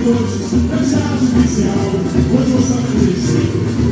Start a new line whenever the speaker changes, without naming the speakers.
hoje é já judicial. Hoje eu sou feliz.